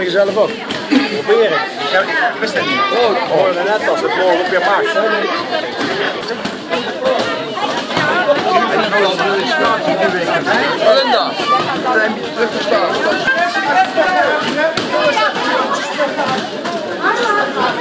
je zelf op? Probeer het. Ik wist het niet. Ik hoorde net als het morgen weer mag. Linda, dan heb je teruggestaan.